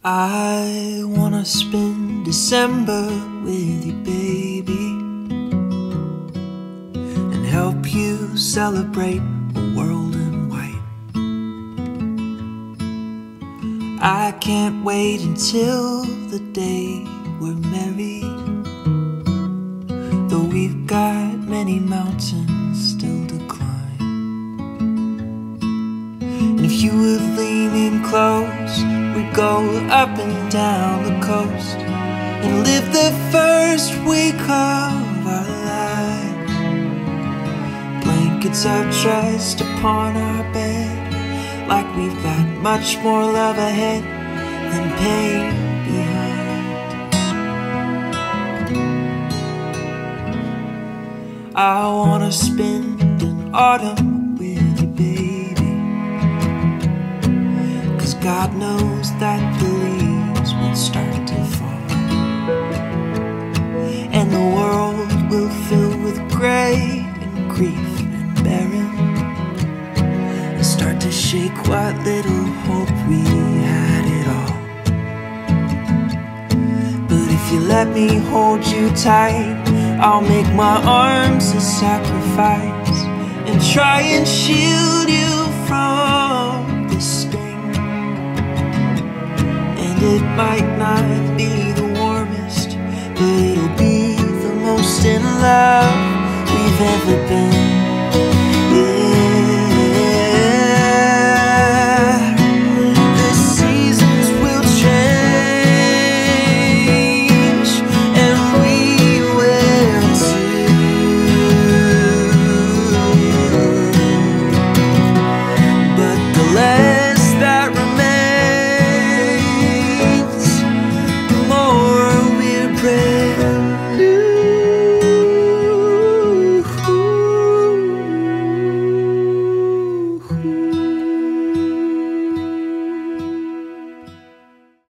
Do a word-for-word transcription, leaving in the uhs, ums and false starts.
I wanna spend December with you, baby, and help you celebrate a world in white. I can't wait until the day we're married, though we've got many mountains still to climb. And if you would lean in close, we'd go up and down the coast and live the first week of our lives. Blankets are dressed upon our bed, like we've got much more love ahead than pain behind. I wanna spend an autumn with you, baby, 'cause God knows that the leaves will start to fall, and the world will fill with gray and grief and barren, and start to shake what little hope we had at all. But if you let me hold you tight, I'll make my arms a sacrifice and try and shield you from the sting. And it might not be the warmest, but it'll be the most in love we've ever been.